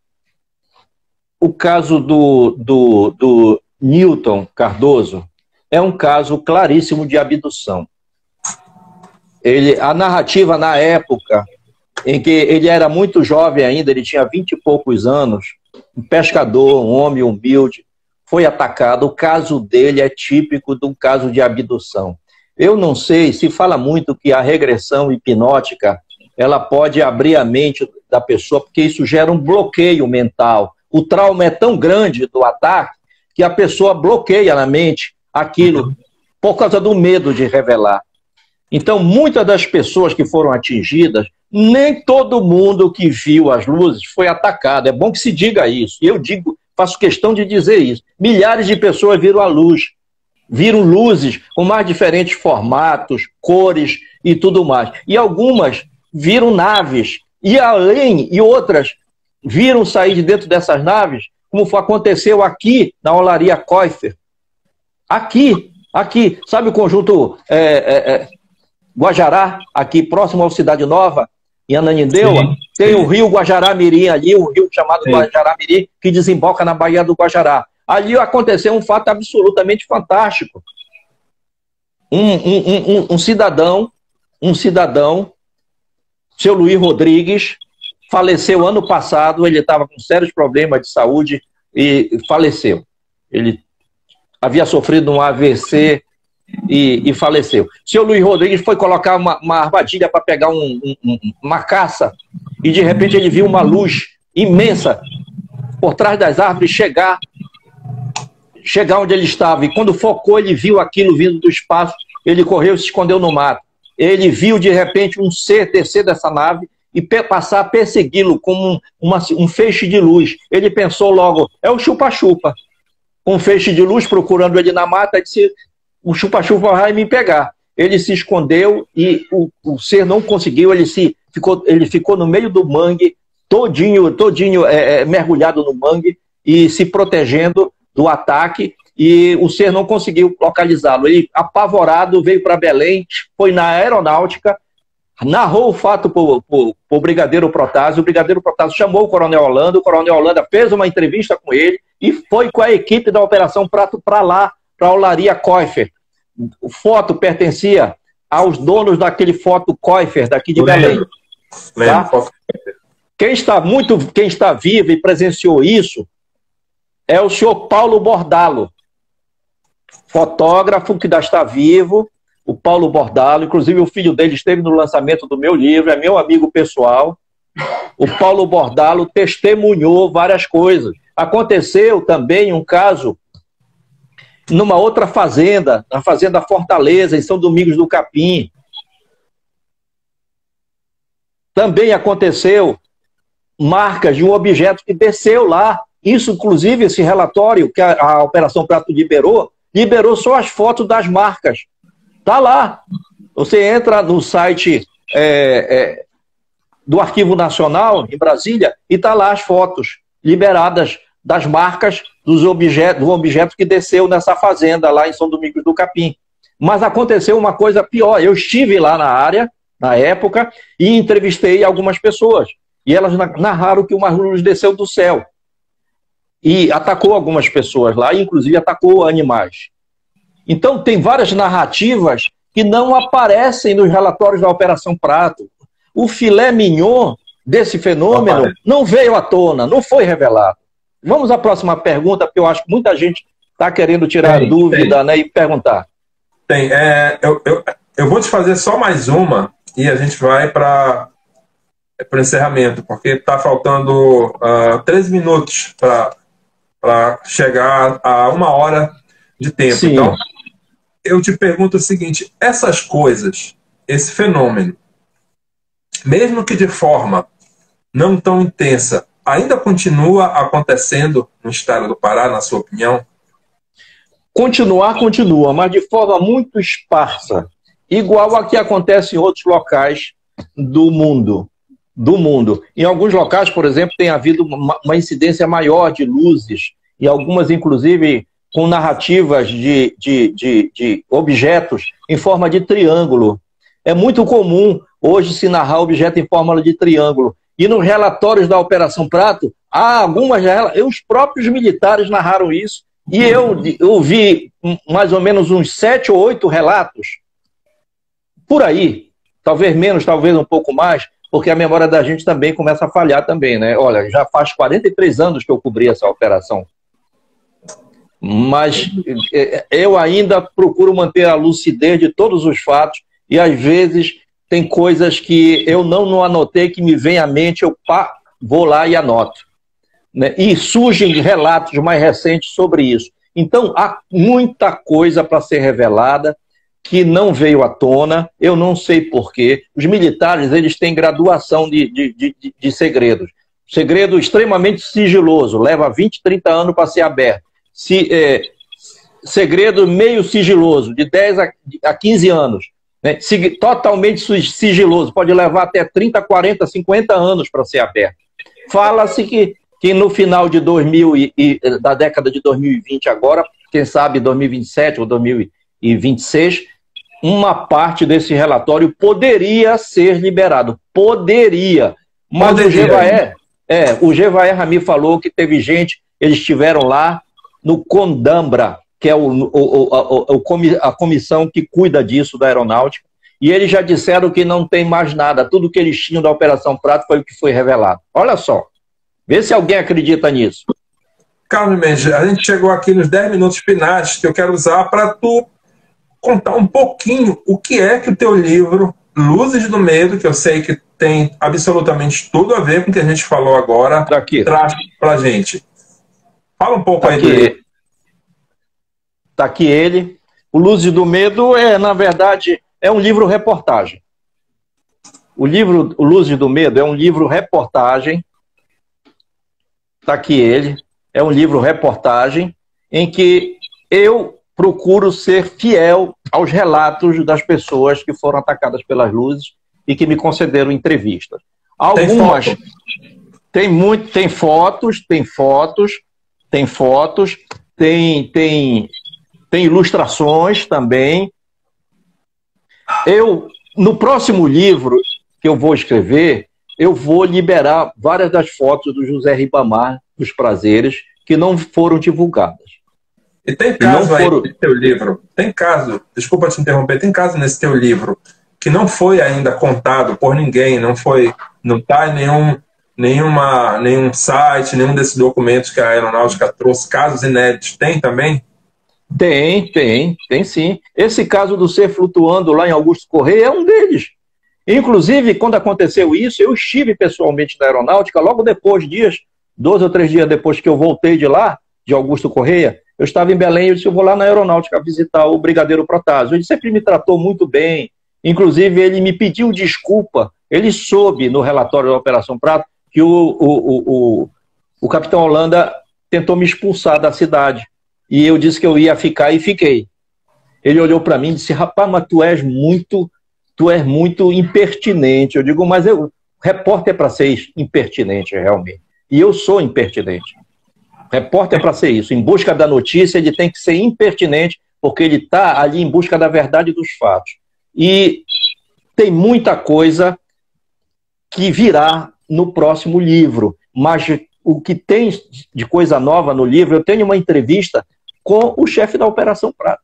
o caso do, do, do Newton Cardoso é um caso claríssimo de abdução. Ele, a narrativa na época em que ele era muito jovem ainda, ele tinha vinte e poucos anos, um pescador, um homem humilde, foi atacado. O caso dele é típico de um caso de abdução. Eu não sei, se fala muito que a regressão hipnótica ela pode abrir a mente da pessoa, porque isso gera um bloqueio mental. O trauma é tão grande do ataque que a pessoa bloqueia na mente aquilo por causa do medo de revelar. Então, muitas das pessoas que foram atingidas, nem todo mundo que viu as luzes foi atacado. É bom que se diga isso. E eu digo, faço questão de dizer isso. Milhares de pessoas viram a luz, viram luzes com mais diferentes formatos, cores e tudo mais. E algumas viram naves. E além, e outras viram sair de dentro dessas naves, como aconteceu aqui na Olaria Koifer. Aqui, aqui, sabe o conjunto é, é, é, Guajará, aqui próximo à Cidade Nova, em Ananindeua? Sim, tem sim. o rio Guajará-Mirim ali, um rio chamado Guajará-Mirim, que desemboca na Baía do Guajará. Ali aconteceu um fato absolutamente fantástico. Um, um, um, um cidadão, um cidadão, seu Luiz Rodrigues, faleceu ano passado. Ele estava com sérios problemas de saúde e faleceu. Ele havia sofrido um A V C e, e faleceu. Seu Luiz Rodrigues foi colocar uma, uma armadilha para pegar um, um, uma caça e de repente ele viu uma luz imensa por trás das árvores chegar, chegar onde ele estava. E quando focou, ele viu aquilo vindo do espaço, ele correu e se escondeu no mato. Ele viu de repente um ser descer dessa nave e passar a persegui-lo como um, uma, um feixe de luz. Ele pensou logo, é o chupa-chupa. Um feixe de luz procurando ele na mata, disse, o chupa-chupa vai me pegar. Ele se escondeu e o, o ser não conseguiu, ele, se, ficou, ele ficou no meio do mangue, todinho, todinho é, é, mergulhado no mangue e se protegendo do ataque, e o ser não conseguiu localizá-lo. Ele, apavorado, veio para Belém, foi na aeronáutica, narrou o fato para o brigadeiro Protásio. O brigadeiro Protásio chamou o coronel Holanda, o coronel Holanda fez uma entrevista com ele e foi com a equipe da Operação Prato para lá, para a Olaria Koifer. O foto pertencia aos donos daquele foto Koifer daqui de Belém. Tá? Quem está muito, quem está vivo e presenciou isso é o senhor Paulo Bordalo, fotógrafo que ainda está vivo. O Paulo Bordalo, inclusive o filho dele esteve no lançamento do meu livro, é meu amigo pessoal. O Paulo Bordalo testemunhou várias coisas. Aconteceu também um caso numa outra fazenda, na Fazenda Fortaleza, em São Domingos do Capim. Também aconteceu marcas de um objeto que desceu lá. Isso, inclusive, esse relatório que a, a Operação Prato liberou, liberou só as fotos das marcas. Está lá. Você entra no site é, é, do Arquivo Nacional, em Brasília, e está lá as fotos liberadas das marcas dos objetos, do objeto que desceu nessa fazenda lá em São Domingos do Capim. Mas aconteceu uma coisa pior. Eu estive lá na área, na época, e entrevistei algumas pessoas. E elas narraram que uma luz desceu do céu e atacou algumas pessoas lá, inclusive atacou animais. Então, tem várias narrativas que não aparecem nos relatórios da Operação Prato. O filé mignon desse fenômeno não veio à tona, não foi revelado. Vamos à próxima pergunta, porque eu acho que muita gente está querendo tirar tem, dúvida tem. Né, e perguntar. Tem. É, eu, eu, eu vou te fazer só mais uma e a gente vai para o encerramento, porque está faltando uh, treze minutos para chegar a uma hora de tempo. Sim. Então, eu te pergunto o seguinte, essas coisas, esse fenômeno, mesmo que de forma não tão intensa, ainda continua acontecendo no estado do Pará, na sua opinião? Continuar, continua, mas de forma muito esparsa, igual a que acontece em outros locais do mundo. Do mundo. Em alguns locais, por exemplo, tem havido uma, uma incidência maior de luzes, e algumas, inclusive, com narrativas de, de, de, de objetos em forma de triângulo. É muito comum hoje se narrar objeto em forma de triângulo. E nos relatórios da Operação Prato, há algumas, os próprios militares narraram isso, e eu, eu vi mais ou menos uns sete ou oito relatos, por aí, talvez menos, talvez um pouco mais, porque a memória da gente também começa a falhar também, né? Olha, já faz quarenta e três anos que eu cobri essa operação. Mas eu ainda procuro manter a lucidez de todos os fatos e às vezes tem coisas que eu não, não anotei, que me vem à mente, eu pá, vou lá e anoto. Né? E surgem relatos mais recentes sobre isso. Então, há muita coisa para ser revelada que não veio à tona, eu não sei porquê. Os militares, eles têm graduação de, de, de, de segredos. Segredo extremamente sigiloso, leva vinte, trinta anos para ser aberto. Se, é, segredo meio sigiloso, de dez a quinze anos. Né? Totalmente sigiloso, pode levar até trinta, quarenta, cinquenta anos para ser aberto. Fala-se que, que no final de dois mil e, e, da década de dois mil e vinte agora, quem sabe dois mil e vinte e sete ou dois mil e vinte e seis, uma parte desse relatório poderia ser liberado. Poderia. Mas poderia. o Gevaer, é, o Gevaer Rami falou que teve gente, eles estiveram lá no Condambra, que é o, o, o, o, a comissão que cuida disso da aeronáutica, e eles já disseram que não tem mais nada, tudo que eles tinham da Operação Prato foi o que foi revelado. Olha só, vê se alguém acredita nisso. Carlos Mendes, a gente chegou aqui nos dez minutos finais que eu quero usar para tu contar um pouquinho o que é que o teu livro, Luzes do Medo, que eu sei que tem absolutamente tudo a ver com o que a gente falou agora, tá aqui, traz pra gente. Fala um pouco tá aí aqui. dele. Tá aqui ele. O Luzes do Medo é, na verdade, é um livro reportagem. O livro O Luzes do Medo é um livro reportagem. Tá aqui ele. É um livro reportagem em que eu procuro ser fiel aos relatos das pessoas que foram atacadas pelas luzes e que me concederam entrevistas. Algumas tem, tem muito, tem fotos, tem fotos, tem fotos, tem tem tem ilustrações também. Eu no próximo livro que eu vou escrever, eu vou liberar várias das fotos do José Ribamar dos Prazeres que não foram divulgadas. E tem caso aí foram... nesse teu livro, tem caso, desculpa te interromper, tem caso nesse teu livro que não foi ainda contado por ninguém, não foi, não está em nenhum, nenhuma, nenhum site, nenhum desses documentos que a aeronáutica trouxe, casos inéditos, tem também? Tem, tem, tem sim. Esse caso do ser flutuando lá em Augusto Correia é um deles. Inclusive, quando aconteceu isso, eu estive pessoalmente na aeronáutica, logo depois, dias, dois ou três dias depois que eu voltei de lá, de Augusto Correia, eu estava em Belém, eu disse, eu vou lá na aeronáutica visitar o Brigadeiro Protásio. Ele sempre me tratou muito bem, inclusive ele me pediu desculpa, ele soube no relatório da Operação Prato que o, o, o, o, o capitão Holanda tentou me expulsar da cidade, e eu disse que eu ia ficar e fiquei. Ele olhou para mim e disse, rapaz, mas tu és muito, tu és muito impertinente. Eu digo, mas eu, repórter é para ser impertinente realmente, e eu sou impertinente. Repórter é para ser isso. Em busca da notícia, ele tem que ser impertinente, porque ele está ali em busca da verdade dos fatos. E tem muita coisa que virá no próximo livro. Mas o que tem de coisa nova no livro, eu tenho uma entrevista com o chefe da Operação Prato.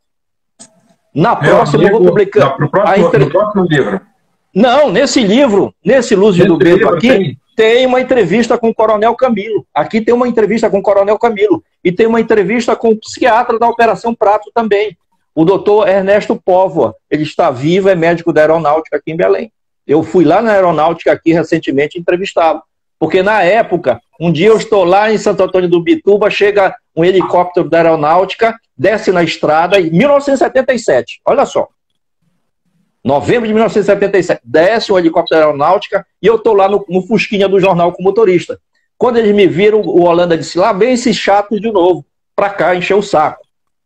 Na Meu próxima amigo, eu vou publicar... No próximo, entre... no próximo livro. Não, nesse livro, nesse Luzes do Medo aqui... Tem... Tem uma entrevista com o Coronel Camilo. Aqui tem uma entrevista com o Coronel Camilo. E tem uma entrevista com o psiquiatra da Operação Prato também. O doutor Ernesto Póvoa. Ele está vivo, é médico da aeronáutica aqui em Belém. Eu fui lá na aeronáutica aqui recentemente entrevistá-lo. Porque na época, um dia eu estou lá em Santo Antônio do Bituba, chega um helicóptero da aeronáutica, desce na estrada, em mil novecentos e setenta e sete. Olha só. Novembro de mil novecentos e setenta e sete, desce o helicóptero da aeronáutica e eu estou lá no, no Fusquinha do jornal com o motorista. Quando eles me viram, o Holanda disse, lá vem esse chato de novo, para cá, encher o saco.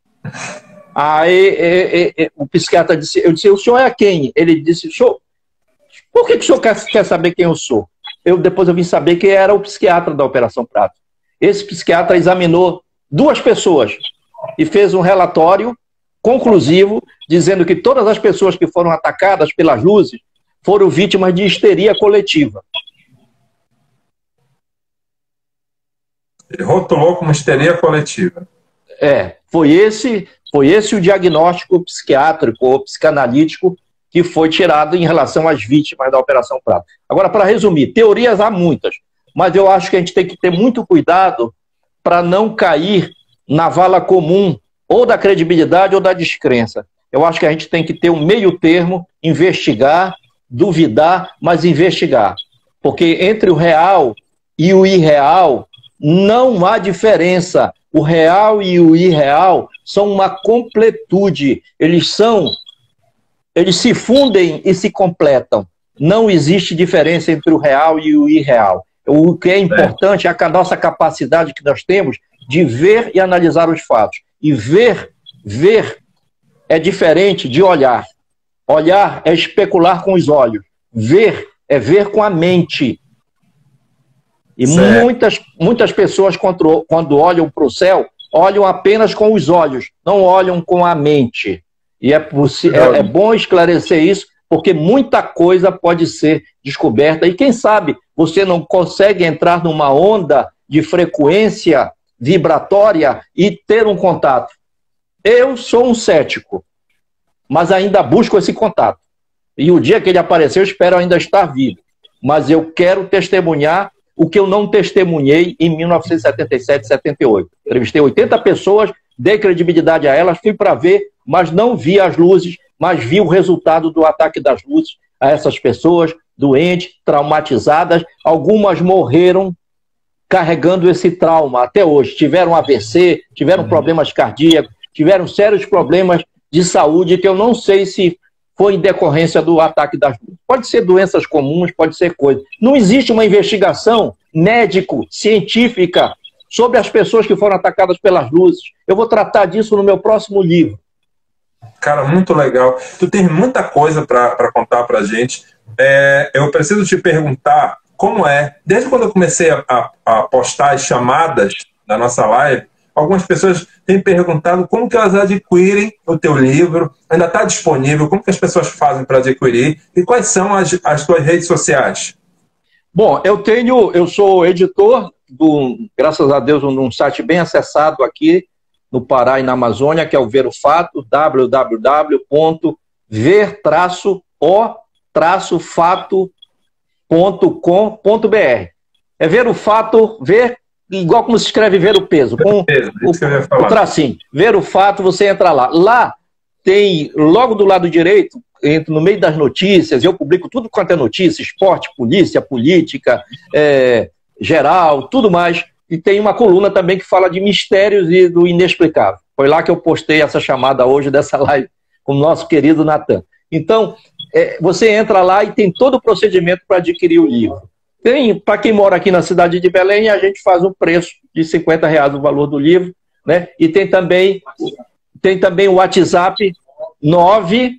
Aí e, e, o psiquiatra disse, eu disse, o senhor é quem? Ele disse, senhor, por que, que o senhor quer, quer saber quem eu sou? Eu, depois eu vim saber que era o psiquiatra da Operação Prato. Esse psiquiatra examinou duas pessoas e fez um relatório conclusivo, dizendo que todas as pessoas que foram atacadas pelas luzes foram vítimas de histeria coletiva. Ele rotulou como histeria coletiva. É, foi esse, foi esse o diagnóstico psiquiátrico ou psicanalítico que foi tirado em relação às vítimas da Operação Prato. Agora, para resumir, teorias há muitas, mas eu acho que a gente tem que ter muito cuidado para não cair na vala comum ou da credibilidade ou da descrença. Eu acho que a gente tem que ter um meio termo, investigar, duvidar, mas investigar. Porque entre o real e o irreal não há diferença. O real e o irreal são uma completude. Eles são, eles se fundem e se completam. Não existe diferença entre o real e o irreal. O que é importante é a nossa capacidade que nós temos de ver e analisar os fatos. E ver, ver é diferente de olhar. Olhar é especular com os olhos. Ver é ver com a mente. E muitas, muitas pessoas, quando, quando olham para o céu, olham apenas com os olhos, não olham com a mente. E é, é, é bom esclarecer isso, porque muita coisa pode ser descoberta. E quem sabe você não consegue entrar numa onda de frequência vibratória e ter um contato. Eu sou um cético, mas ainda busco esse contato. E o dia que ele aparecer, eu espero ainda estar vivo. Mas eu quero testemunhar o que eu não testemunhei em mil novecentos e setenta e sete, setenta e oito. Entrevistei oitenta pessoas, dei credibilidade a elas, fui para ver, mas não vi as luzes, mas vi o resultado do ataque das luzes a essas pessoas, doentes, traumatizadas. Algumas morreram carregando esse trauma até hoje. Tiveram A V C, tiveram problemas cardíacos, tiveram sérios problemas de saúde que eu não sei se foi em decorrência do ataque das luzes. Pode ser doenças comuns, pode ser coisa. Não existe uma investigação médico-científica sobre as pessoas que foram atacadas pelas luzes. Eu vou tratar disso no meu próximo livro. Cara, muito legal. Tu tem muita coisa para contar pra gente. É, eu preciso te perguntar como é, desde quando eu comecei a, a, a postar as chamadas da nossa live, algumas pessoas têm perguntado como que elas adquirem o teu livro, ainda está disponível, como que as pessoas fazem para adquirir e quais são as, as tuas redes sociais? Bom, eu tenho, eu sou editor, do, graças a Deus, num site bem acessado aqui no Pará e na Amazônia, que é o Ver o Fato, w w w ponto ver o fato ponto com ponto b r. É Ver o Fato, ver igual como se escreve Ver o Peso, com peso, o, o tracinho. Ver o Fato, você entra lá. Lá tem, logo do lado direito, no meio das notícias, eu publico tudo quanto é notícia, esporte, polícia, política, é, geral, tudo mais. E tem uma coluna também que fala de mistérios e do inexplicável. Foi lá que eu postei essa chamada hoje dessa live com o nosso querido Natan. Então, é, você entra lá e tem todo o procedimento para adquirir o livro. Tem, para quem mora aqui na cidade de Belém, a gente faz um preço de cinquenta reais o valor do livro, né? E tem também, tem também o WhatsApp nove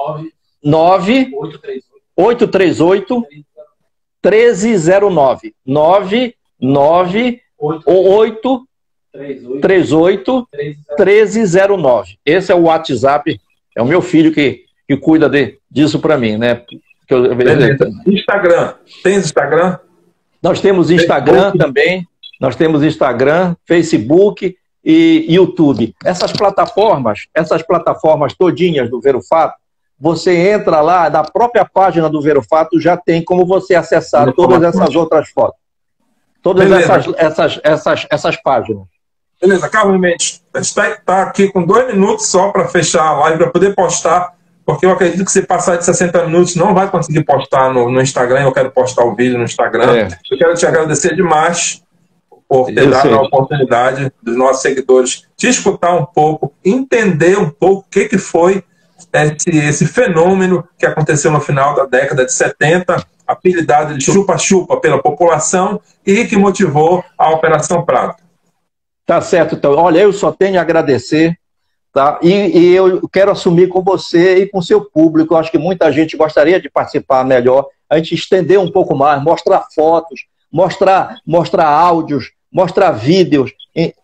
nove oito três oito um três zero nove nove nove oito três oito um três zero nove. Esse é o WhatsApp, é o meu filho que, que cuida de, disso para mim, né? Que eu... Instagram, tem Instagram? Nós temos Instagram Facebook também, nós temos Instagram, Facebook e YouTube. Essas plataformas, essas plataformas todinhas do Ver o Fato, você entra lá, na própria página do Ver o Fato já tem como você acessar Beleza. todas essas outras fotos. Todas essas, essas, essas, essas páginas. Beleza, Carlos Mendes, a gente está tá aqui com dois minutos só para fechar a live, para poder postar, porque eu acredito que se passar de sessenta minutos não vai conseguir postar no, no Instagram. Eu quero postar o vídeo no Instagram. É. Eu quero te agradecer demais por ter eu dado sei. a oportunidade dos nossos seguidores te escutar um pouco, entender um pouco o que, que foi esse, esse fenômeno que aconteceu no final da década de setenta, apelidado de chupa-chupa pela população e que motivou a Operação Prato. Tá certo, então. Olha, eu só tenho a agradecer. Tá? E, e eu quero assumir com você e com o seu público. Eu acho que muita gente gostaria de participar melhor, a gente estender um pouco mais, mostrar fotos, mostrar, mostrar áudios, mostrar vídeos.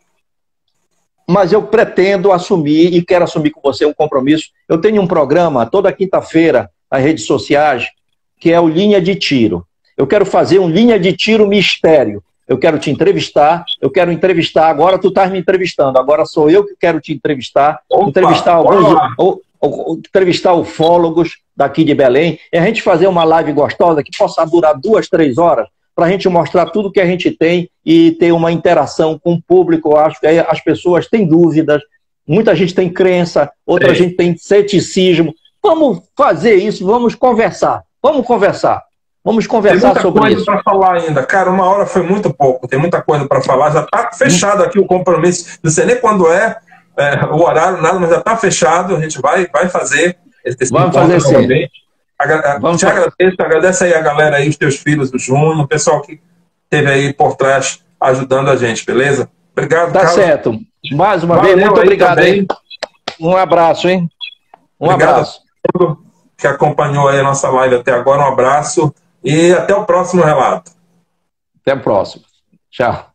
Mas eu pretendo assumir e quero assumir com você um compromisso. Eu tenho um programa toda quinta-feira nas redes sociais, que é o Linha de Tiro. Eu quero fazer um Linha de Tiro mistério. Eu quero te entrevistar, eu quero entrevistar, agora tu estás me entrevistando, agora sou eu que quero te entrevistar, Opa, entrevistar alguns, ou, ou, entrevistar ufólogos daqui de Belém, e a gente fazer uma live gostosa que possa durar duas, três horas, para a gente mostrar tudo que a gente tem e ter uma interação com o público. Eu acho que aí as pessoas têm dúvidas, muita gente tem crença, outra é. gente tem ceticismo. Vamos fazer isso, vamos conversar, vamos conversar. Vamos Tem conversar muita sobre coisa isso. para falar ainda. Cara, uma hora foi muito pouco. Tem muita coisa para falar. Já está fechado aqui o compromisso. Não sei nem quando é, é o horário, nada, mas já está fechado. A gente vai, vai fazer esse Vamos encontro fazer sim. novamente. Agra Vamos te fazer. agradeço, agradece aí a galera aí, os teus filhos, o Júnior, o pessoal que esteve aí por trás ajudando a gente, beleza? Obrigado, Tá Carlos. certo. Mais uma Valeu vez, muito aí obrigado, também. hein? Um abraço, hein? Um Obrigado abraço. a todo mundo que acompanhou aí a nossa live até agora. Um abraço e até o próximo relato. Até o próximo. Tchau.